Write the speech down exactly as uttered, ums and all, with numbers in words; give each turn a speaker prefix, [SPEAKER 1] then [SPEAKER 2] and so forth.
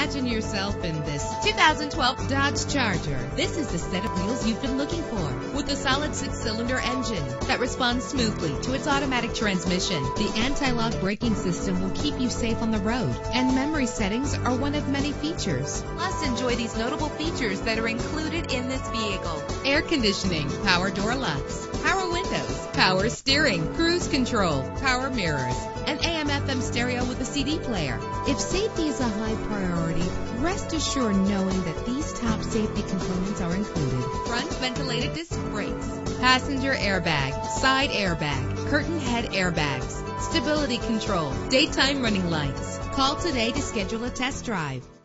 [SPEAKER 1] Imagine yourself in this two thousand twelve Dodge Charger. This is the set of wheels you've been looking for, with a solid six-cylinder engine that responds smoothly to its automatic transmission. The anti-lock braking system will keep you safe on the road, and memory settings are one of many features. Plus, enjoy these notable features that are included in this vehicle: air conditioning, power door locks, power windows, power steering, cruise control, power mirrors, an A M F M stereo with a C D player. If safety is a high priority, rest assured knowing that these top safety components are included: front ventilated disc brakes, passenger airbag, side airbag, curtain head airbags, stability control, daytime running lights. Call today to schedule a test drive.